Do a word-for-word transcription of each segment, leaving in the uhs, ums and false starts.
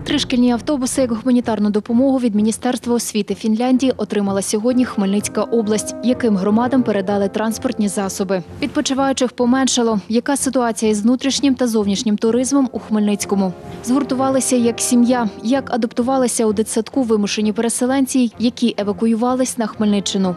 Три шкільні автобуси як гуманітарну допомогу від Міністерства освіти Фінляндії отримала сьогодні Хмельницька область, яким громадам передали транспортні засоби. Відпочиваючих поменшало. Яка ситуація із внутрішнім та зовнішнім туризмом у Хмельницькому? Згуртувалися як сім'я. Як адаптувалися у дитсадку вимушені переселенці, які евакуювались на Хмельниччину?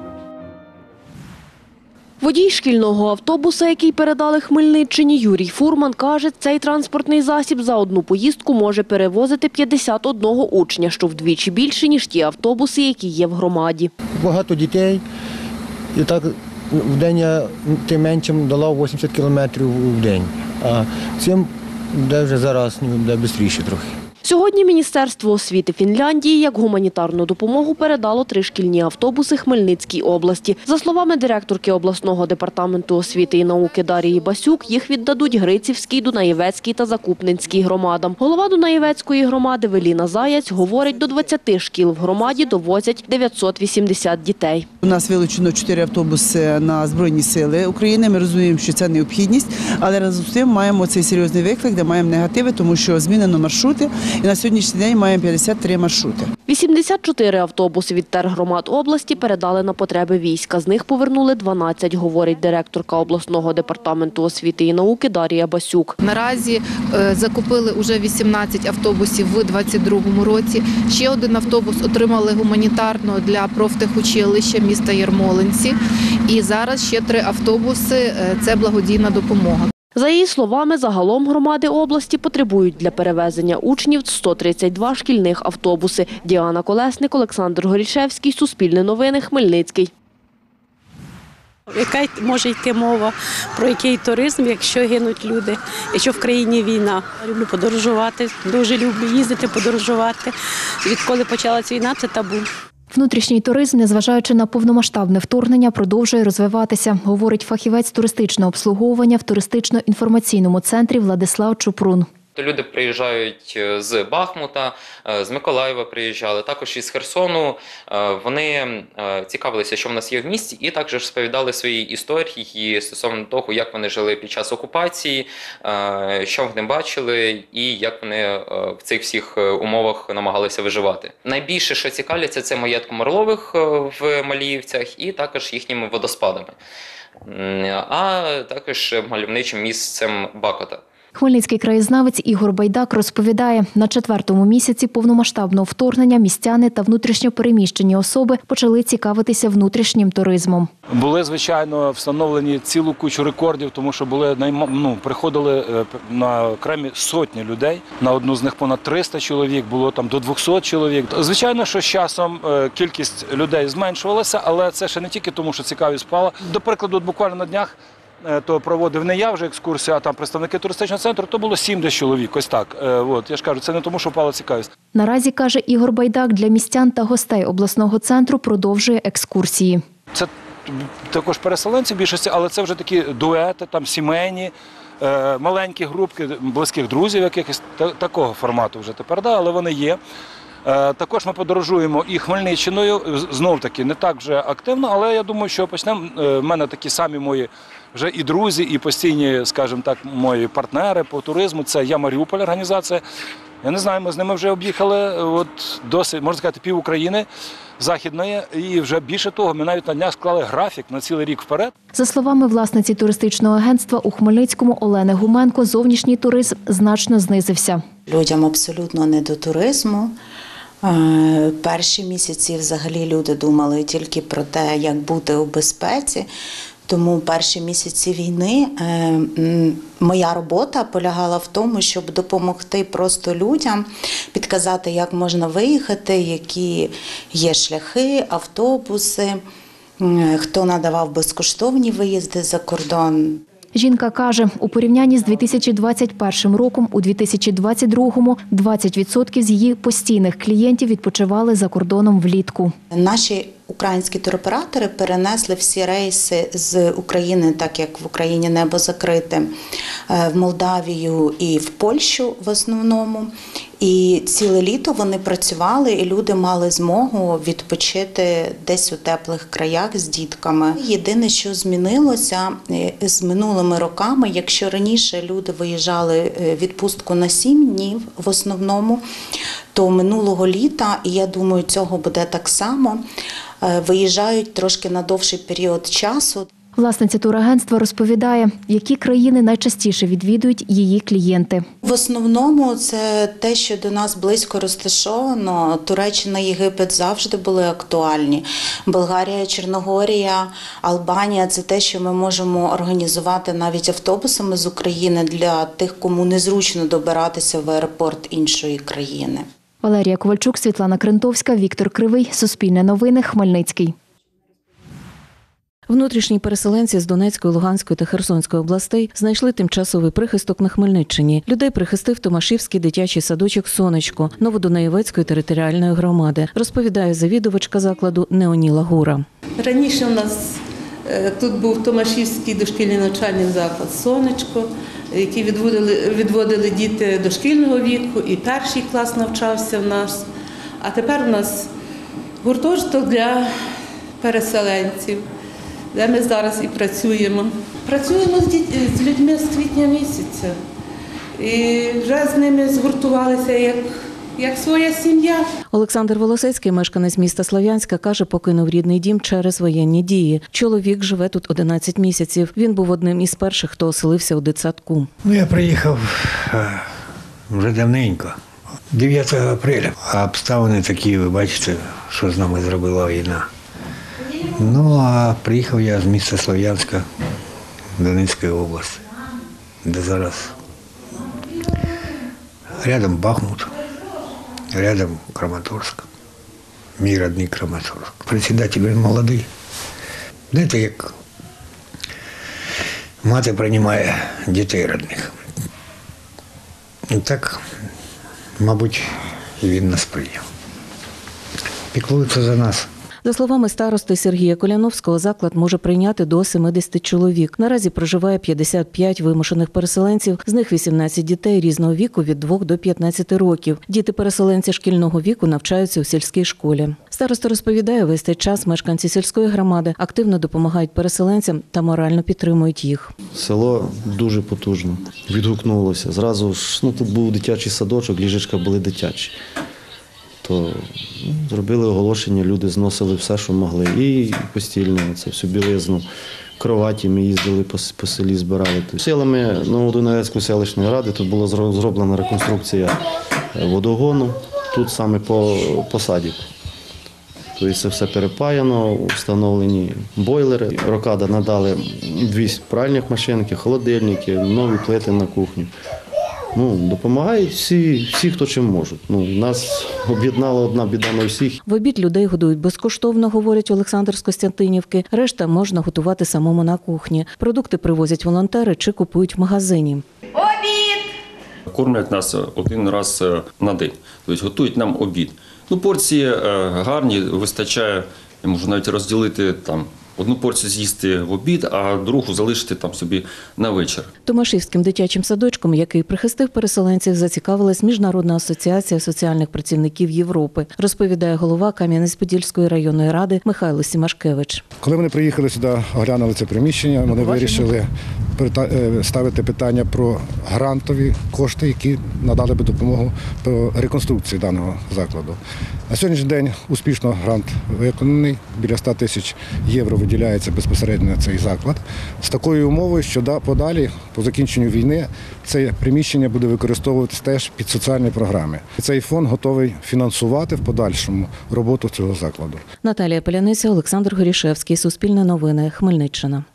Водій шкільного автобуса, який передали Хмельниччині, Юрій Фурман, каже, цей транспортний засіб за одну поїздку може перевозити п'ятдесят одного учня, що вдвічі більше, ніж ті автобуси, які є в громаді. Багато дітей, і так в день я тим меншим долав вісімдесят кілометрів в день, а цим буде вже зараз буде швидше трохи. Сьогодні Міністерство освіти Фінляндії як гуманітарну допомогу передало три шкільні автобуси Хмельницькій області. За словами директорки обласного департаменту освіти і науки Дарії Басюк, їх віддадуть Грицівській, Дунаєвецькій та Закупненській громадам. Голова Дунаєвецької громади Веліна Заяць говорить, до двадцяти шкіл в громаді довозять дев'ятсот вісімдесят дітей. У нас вилучено чотири автобуси на Збройні сили України. Ми розуміємо, що це необхідність, але разом з тим маємо цей серйозний виклик, де маємо негативи, тому що змінено маршрути. І на сьогоднішній день маємо п'ятдесят три маршрути. вісімдесят чотири автобуси від тергромад області передали на потреби війська. З них повернули дванадцять, говорить директорка обласного департаменту освіти і науки Дарія Басюк. Наразі закупили вже вісімнадцять автобусів у двадцять другому році. Ще один автобус отримали гуманітарно для профтехучилища міста Ярмолинці. І зараз ще три автобуси – це благодійна допомога. За її словами, загалом громади області потребують для перевезення учнів сто тридцять два шкільних автобуси. Діана Колесник, Олександр Горішевський, Суспільне новини, Хмельницький. Яка може йти мова про який туризм, якщо гинуть люди, якщо в країні війна. Люблю подорожувати, дуже люблю їздити, подорожувати. Відколи почалася війна, це табу. Внутрішній туризм, незважаючи на повномасштабне вторгнення, продовжує розвиватися, говорить фахівець туристичного обслуговування в туристично-інформаційному центрі Владислав Чупрун. Люди приїжджають з Бахмута, з Миколаєва приїжджали, також із Херсону. Вони цікавилися, що в нас є в місті, і також розповідали свої історії стосовно того, як вони жили під час окупації, що вони бачили і як вони в цих всіх умовах намагалися виживати. Найбільше, що цікавляться, це маєтком Орлових в Маліївцях і також їхніми водоспадами, а також мальовничим місцем Бакота. Хмельницький краєзнавець Ігор Байдак розповідає, на четвертому місяці повномасштабного вторгнення містяни та внутрішньопереміщені особи почали цікавитися внутрішнім туризмом. Були, звичайно, встановлені цілу кучу рекордів, тому що були, ну, приходили на окремі сотні людей, на одну з них понад триста чоловік, було там до двохсот чоловік. Звичайно, що з часом кількість людей зменшувалася, але це ще не тільки тому, що цікавість спала. До прикладу, буквально на днях то проводив не я вже екскурсію, а там представники туристичного центру, то було сімдесят чоловік, ось так. От, я ж кажу, це не тому, що впала цікавість. Наразі, каже Ігор Байдак, для містян та гостей обласного центру продовжує екскурсії. Це також переселенці в більшості, але це вже такі дуети, там сімейні, маленькі групки близьких друзів якихось, такого формату вже тепер, да, але вони є. Також ми подорожуємо і Хмельниччиною, знов-таки не так вже активно, але я думаю, що почнемо. В мене такі самі мої вже і друзі, і постійні, скажімо так, мої партнери по туризму. Це «Я Маріуполь» організація. Я не знаю, ми з ними вже об'їхали от досить, можна сказати, пів України західної. І вже більше того, ми навіть на днях склали графік на цілий рік вперед. За словами власниці туристичного агентства у Хмельницькому Олени Гуменко, зовнішній туризм значно знизився. Людям абсолютно не до туризму. Перші місяці взагалі люди думали тільки про те, як бути у безпеці. Тому перші місяці війни моя робота полягала в тому, щоб допомогти просто людям, підказати, як можна виїхати, які є шляхи, автобуси, хто надавав безкоштовні виїзди за кордон. Жінка каже, у порівнянні з дві тисячі двадцять першим роком, у дві тисячі двадцять другому двадцять відсотків з її постійних клієнтів відпочивали за кордоном влітку. Наші українські туроператори перенесли всі рейси з України, так як в Україні небо закрите, в Молдавію і в Польщу в основному. І ціле літо вони працювали, і люди мали змогу відпочити десь у теплих краях з дітками. Єдине, що змінилося з минулими роками, якщо раніше люди виїжджали відпустку на сім днів в основному, то минулого літа, і я думаю, цього буде так само, виїжджають трошки на довший період часу. Власниця турагентства розповідає, які країни найчастіше відвідують її клієнти. В основному це те, що до нас близько розташовано. Туреччина, Єгипет завжди були актуальні. Болгарія, Чорногорія, Албанія – це те, що ми можемо організувати навіть автобусами з України для тих, кому незручно добиратися в аеропорт іншої країни. Валерія Ковальчук, Світлана Крентовська, Віктор Кривий, Суспільне новини, Хмельницький. Внутрішні переселенці з Донецької, Луганської та Херсонської областей знайшли тимчасовий прихисток на Хмельниччині. Людей прихистив Томашівський дитячий садочок «Сонечко» Новодунаєвецької територіальної громади, розповідає завідувачка закладу Неоніла Гура. Раніше у нас тут був Томашівський дошкільний навчальний заклад «Сонечко», який відводили, відводили діти дошкільного віку, і перший клас навчався в нас. А тепер у нас гуртожиток для переселенців, де ми зараз і працюємо. Працюємо з, діт... з людьми з квітня місяця. І вже з ними згуртувалися як, як своя сім'я. Олександр Волосецький, мешканець міста Слов'янська, каже, покинув рідний дім через воєнні дії. Чоловік живе тут одинадцять місяців. Він був одним із перших, хто оселився у дитсадку. Ну, я приїхав вже давненько, дев'ятого апреля. А обставини такі, ви бачите, що з нами зробила війна. Ну, а приїхав я з міста Слов'янська, Донецької області, де зараз рядом Бахмут, рядом Краматорськ, мій родний Краматорськ. Председатель, він молодий. Знаєте, як мати приймає дітей родних. І так, мабуть, він нас прийняв. Піклується за нас. За словами старости Сергія Коляновського, заклад може прийняти до сімдесят чоловік. Наразі проживає п'ятдесят п'ять вимушених переселенців, з них вісімнадцять дітей різного віку від двох до п'ятнадцяти років. Діти-переселенці шкільного віку навчаються у сільській школі. Староста розповідає, весь цей час мешканці сільської громади активно допомагають переселенцям та морально підтримують їх. Село дуже потужно, відгукнулося. Зразу ж, ну, тут був дитячий садочок, ліжечка були дитячі. То ну, зробили оголошення, люди зносили все, що могли. І постільне, це всю білизну, кроваті ми їздили по, по селі, збирали. Силами Новодунаєвецької селищної ради тут була зроблена реконструкція водогону, тут саме по, по садіку. Тобто це все перепаяно, встановлені бойлери. Рокада надали дві пральних машинки, холодильники, нові плити на кухню. Ну, допомагають всі, всі, хто чим можуть. Ну, нас об'єднала одна біда на всіх. В обід людей годують безкоштовно, говорить Олександр з Костянтинівки. Решта можна готувати самому на кухні. Продукти привозять волонтери чи купують в магазині. Обід! Кормлять нас один раз на день. Тобто готують нам обід. Ну, порції гарні, вистачає, я можу навіть розділити там. Одну порцію з'їсти в обід, а другу залишити там собі на вечір. Томашівським дитячим садочком, який прихистив переселенців, зацікавилась Міжнародна асоціація соціальних працівників Європи, розповідає голова Кам'янець-Подільської районної ради Михайло Сімашкевич. Коли вони приїхали сюди, оглянули це приміщення, вони вирішили ставити питання про грантові кошти, які надали би допомогу по реконструкції даного закладу. На сьогоднішній день успішно грант виконаний, біля ста тисяч євро виділяється безпосередньо на цей заклад. З такою умовою, що подалі, по закінченню війни, це приміщення буде використовуватися теж під соціальні програми. Цей фонд готовий фінансувати в подальшому роботу цього закладу. Наталія Полянеця, Олександр Горішевський, Суспільне новини, Хмельниччина.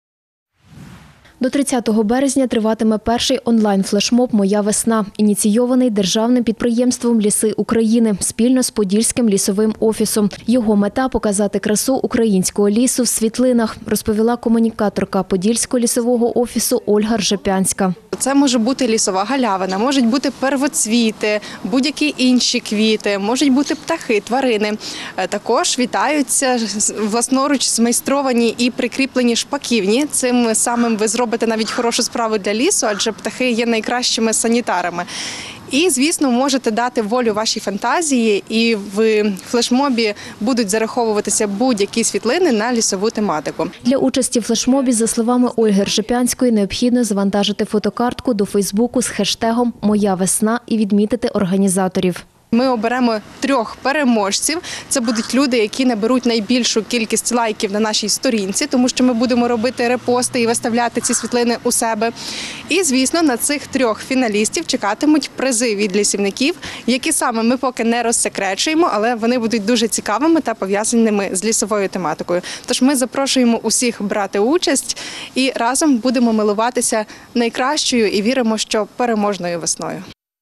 До тридцятого березня триватиме перший онлайн-флешмоб «Моя весна», ініційований державним підприємством «Ліси України» спільно з Подільським лісовим офісом. Його мета – показати красу українського лісу в світлинах, розповіла комунікаторка Подільського лісового офісу Ольга Ржепянська. Це може бути лісова галявина, можуть бути первоцвіти, будь-які інші квіти, можуть бути птахи, тварини. Також вітаються власноруч змайстровані і прикріплені шпаківні. Цим самим ви зробите навіть хорошу справу для лісу, адже птахи є найкращими санітарами. І, звісно, можете дати волю вашій фантазії, і в флешмобі будуть зараховуватися будь-які світлини на лісову тематику. Для участі в флешмобі, за словами Ольги Ржепянської, необхідно завантажити фотокартку до Фейсбуку з хештегом «Моя весна» і відмітити організаторів. Ми оберемо трьох переможців. Це будуть люди, які наберуть найбільшу кількість лайків на нашій сторінці, тому що ми будемо робити репости і виставляти ці світлини у себе. І, звісно, на цих трьох фіналістів чекатимуть призи від лісівників, які саме ми поки не розсекречуємо, але вони будуть дуже цікавими та пов'язаними з лісовою тематикою. Тож ми запрошуємо усіх брати участь і разом будемо милуватися найкращою і віримо, що переможною весною.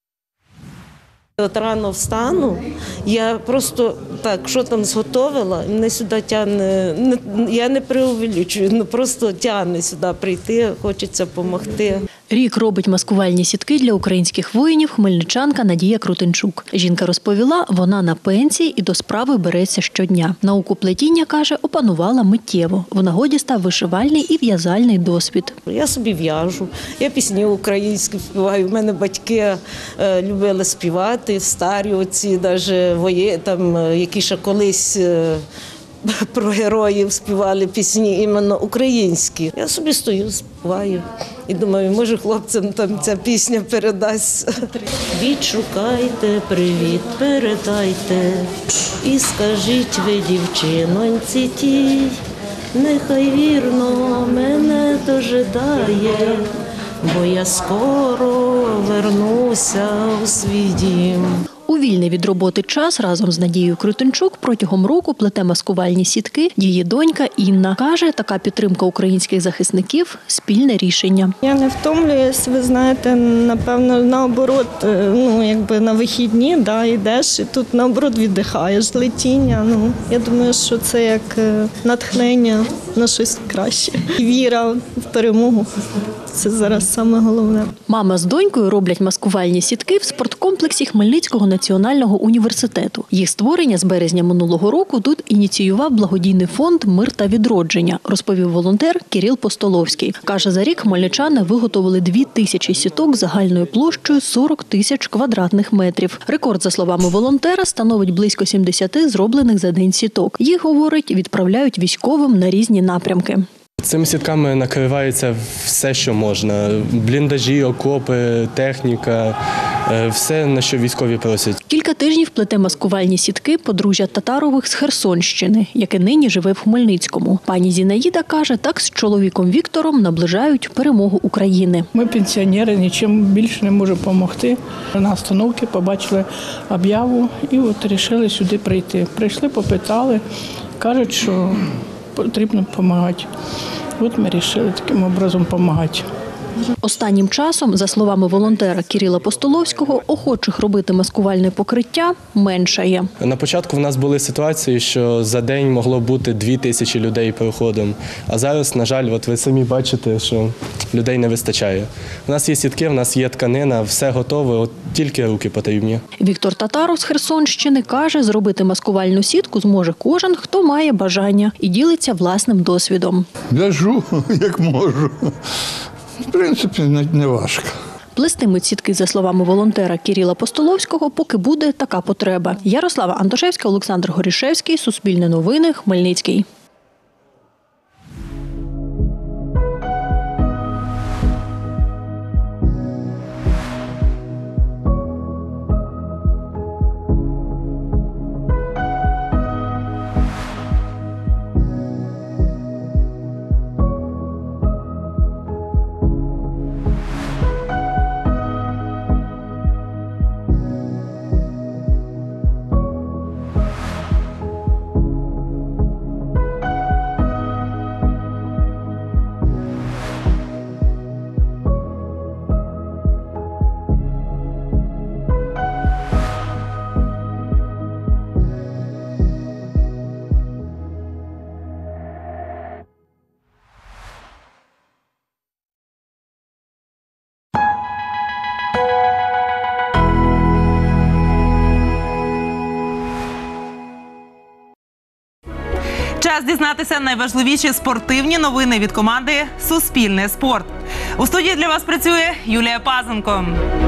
От рано встану, я просто так, що там зготовила, мене сюди тягне, я не преувеличую, ну просто тягне сюди прийти, хочеться допомогти. Рік робить маскувальні сітки для українських воїнів хмельничанка Надія Крутенчук. Жінка розповіла, вона на пенсії і до справи береться щодня. Науку плетіння, каже, опанувала миттєво. В нагоді став вишивальний і в'язальний досвід. Я собі в'яжу, я пісні українські співаю. У мене батьки е, любили співати, старі оці, навіть вої, там, які ще колись е, про героїв співали пісні іменно українські. Я собі стою, співаю і думаю, може хлопцям там ця пісня передасть. Відшукайте, привіт передайте і скажіть ви, дівчиноньці тій, нехай вірно мене дожидає, бо я скоро вернуся у свій дім. У вільний від роботи час разом з Надією Крутенчук протягом року плете маскувальні сітки. Її донька Інна каже, така підтримка українських захисників – спільне рішення. Я не втомлююсь, ви знаєте, напевно, наоборот, ну, якби на вихідні, да, йдеш, і тут наоборот віддихаєш з летіння. Ну, я думаю, що це як натхнення на щось краще. Віра в перемогу – це зараз саме головне. Мама з донькою роблять маскувальні сітки в спорткомплексі Хмельницького національного університету. Їх створення з березня минулого року тут ініціював благодійний фонд «Мир та відродження», розповів волонтер Кирил Постоловський. Каже, за рік хмельничани виготовили дві тисячі сіток загальною площею сорок тисяч квадратних метрів. Рекорд, за словами волонтера, становить близько сімдесят зроблених за день сіток. Їх, говорить, відправляють військовим на різні напрямки. Цими сітками накривається все, що можна. Бліндажі, окопи, техніка, все, на що військові просять. Кілька тижнів плете маскувальні сітки подружжя Татарових з Херсонщини, яке нині живе в Хмельницькому. Пані Зінаїда каже, так з чоловіком Віктором наближають перемогу України. Ми пенсіонери, нічим більше не можемо допомогти. На остановці побачили об'яву і от вирішили сюди прийти. Прийшли, попитали, кажуть, що потрібно допомагати. От ми вирішили таким образом допомагати. Останнім часом, за словами волонтера Кирила Постоловського, охочих робити маскувальне покриття меншає. На початку в нас були ситуації, що за день могло бути дві тисячі людей переходом. А зараз, на жаль, от ви самі бачите, що людей не вистачає. У нас є сітки, у нас є тканина, все готове, от тільки руки потрібні. Віктор Татаров з Херсонщини каже, зробити маскувальну сітку зможе кожен, хто має бажання, і ділиться власним досвідом. В'яжу, як можу. В принципі, не важко. Плестимуть сітки, за словами волонтера Кирила Постоловського, поки буде така потреба. Ярослава Антошевська, Олександр Горішевський, Суспільне новини, Хмельницький. Час дізнатися найважливіші спортивні новини від команди «Суспільне спорт». У студії для вас працює Юлія Пазенко.